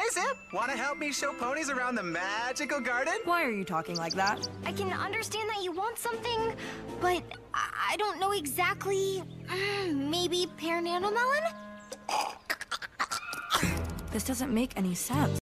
Zip. Want to help me show ponies around the magical garden? Why are you talking like that? I can understand that you want something, but I don't know exactly. Maybe pear nano melon? This doesn't make any sense.